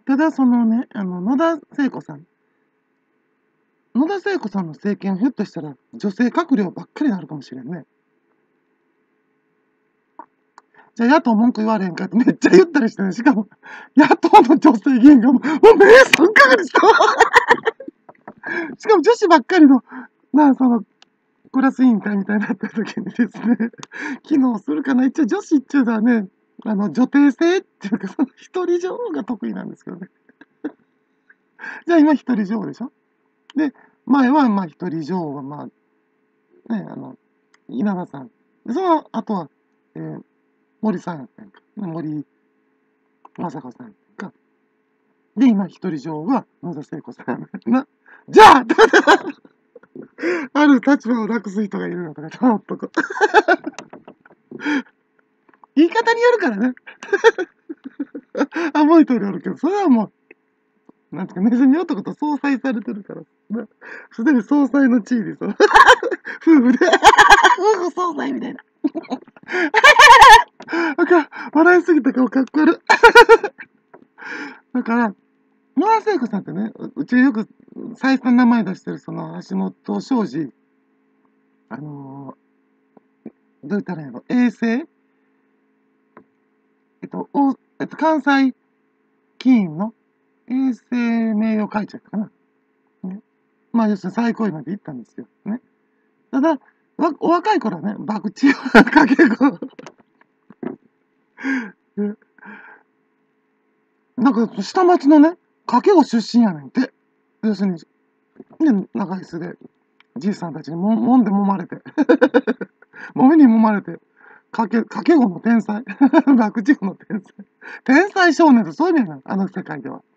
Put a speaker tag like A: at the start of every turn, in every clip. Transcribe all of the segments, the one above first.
A: ただそのね、野田聖子さん。野田聖子さんの政権、ひょっとしたら女性閣僚ばっかりになるかもしれんね。じゃあ野党文句言われへんかってめっちゃ言ったりしてね。しかも、野党の女性議員がもう目3ヶ月としかも女子ばっかりの、クラス委員会みたいになった時にですね、機能するかな。一応女子っていうのはね、女帝制っていうか、その一人女王が得意なんですけどね。じゃあ今一人女王でしょ。で、前は一人女王はね、稲田さん。で、その後は、森さんやったんか。森雅子さんか。で、今一人女王は野田聖子さん。じゃあある立場をなくす人がいるのとか、ちょっと言い方によるからね。あ、もう一人おるけど、それはもう、なんていうか、ネズミ男と相殺されてるから、すでに総裁の地位ですよ。夫婦で、夫婦総裁みたいな。なんか、笑いすぎた顔かっこ悪い。だから、野田聖子さんってね、うちよく再三名前出してる、その橋本昌司、どう言ったらいいの、衛生関西議員の衛生名誉会長かな。ね、要するに最高位まで行ったんですよ。ね。ただ、お若い頃はね、博打をかけ子。下町のね、掛け子出身やねんて。要するに、長椅子で、じいさんたちに揉んで揉まれて、揉みに揉まれて、掛け子の天才。博打子の天才。天才少年とそういう意味やな、あの世界では。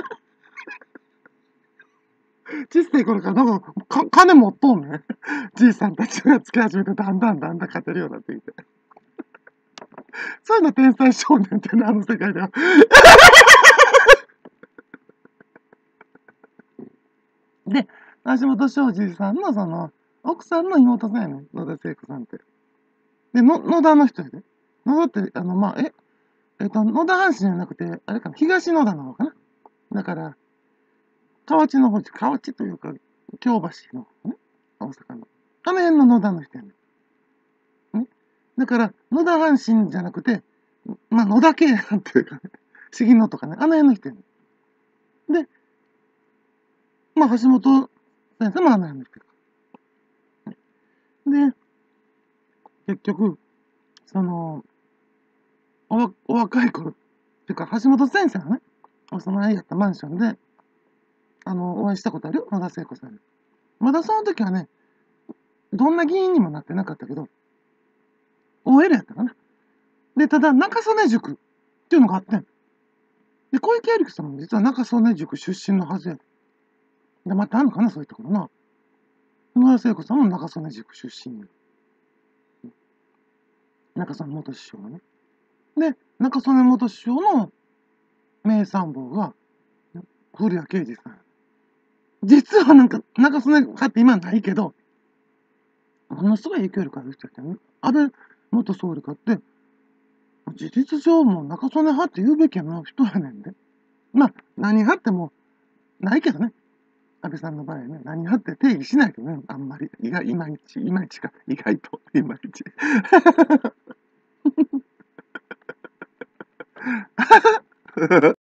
A: 小さい頃から金持っとんねん。じいさんたちがつけ始めて、だんだん勝てるようになっていて。そういうの天才少年ってね、あの世界では。で、橋本昌司さんの奥さんの妹さんやねん、野田聖子さんって。で、野田の人やで。野田って、野田阪神じゃなくて、あれかな、東野田なのかな。だから、河内というか、京橋の、ね、大阪の。あの辺の野田の人やねん。ね。だから、野田阪神じゃなくて、野田系なんていうかね、杉野とかね、あの辺の人やねん。で、橋本先生もあの辺の人や。で、結局、その、お若い頃、っていうか、橋本先生がね、お住まいやったマンションで、お会いしたことあるよ、野田聖子さんに。まだその時はね、どんな議員にもなってなかったけど、OL やったかな。で、ただ、中曽根塾っていうのがあってん。で、小池百合子さんも実は中曽根塾出身のはずや。で、またあんのかな、そういうところな。野田聖子さんも中曽根塾出身。中曽根元首相がね。で、中曽根元首相の名参謀が、古谷啓二さん。実は中曽根派って今はないけど、ものすごい影響力ある人やったよね。安倍元総理かって、事実上も中曽根派って言うべきやな人やねんで。何派ってもないけどね。安倍さんの場合はね、何派って定義しないけどね、あんまり。いまいちか。意外と、いまいち。